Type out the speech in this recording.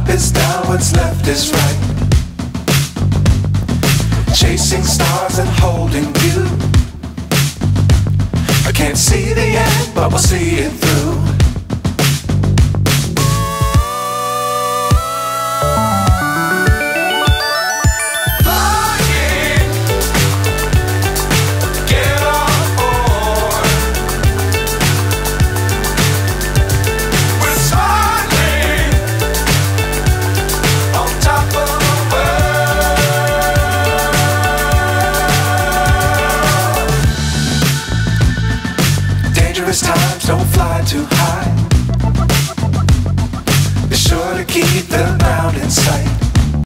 is down, what's left is right. Chasing stars and holding you. I can't see the end, but we'll see it through. Dangerous times, don't fly too high. Be sure to keep the ground in sight.